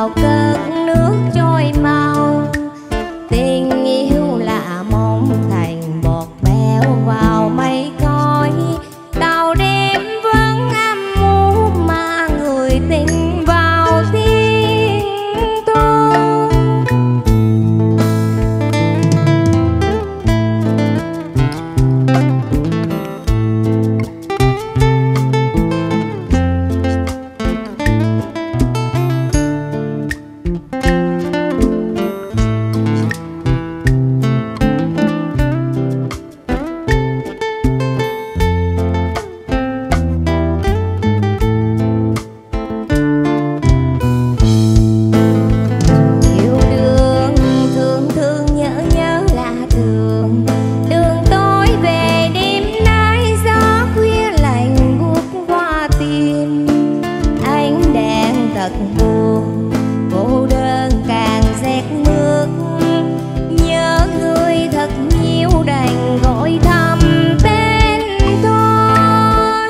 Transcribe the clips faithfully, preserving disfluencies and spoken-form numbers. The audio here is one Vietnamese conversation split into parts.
vào cơn nước trôi mau. Tình yêu lạ mong thành bọt béo vào mây khói. Tàu đêm vẫn âm u mà người tình vào thiên thu. Thật buồn, cô đơn càng rét mướt. Nhớ người thật nhiều đành gọi thầm tên tôi.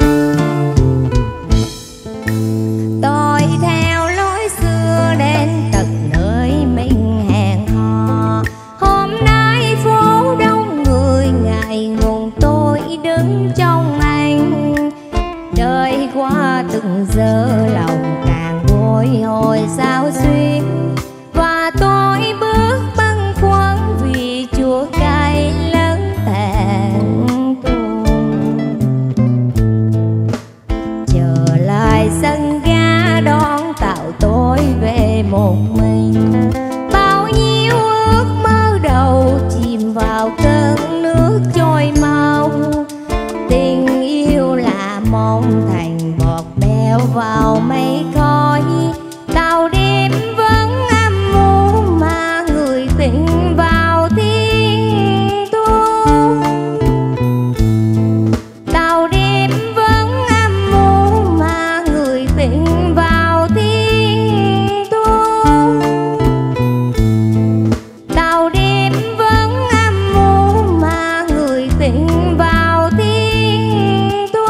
Tôi theo lối xưa đến tận nơi mình hẹn hò. Hôm nay phố đông người ngại ngùng tôi đứng trong anh. Đời qua từng giờ lòng càng bồi hồi sao xuyên. Và tôi bước bâng khuâng vì chua cay lớn tàn tuồng. Trở lại sân ga đón tàu tôi về một mình. Bao nhiêu ước mơ đầu chìm vào cơn nước trôi mau. Tình yêu lạ mong thành bọt béo vào mây khói. Tàu đêm vẫn âm u mà người tình vào thiên thu. Tàu đêm vẫn âm u mà người tình vào thiên thu. Tàu đêm vẫn âm u mà người tình vào thiên thu.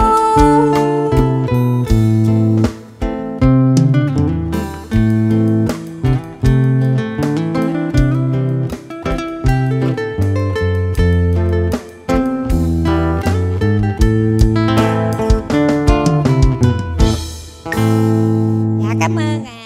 Dạ cảm ơn ạ.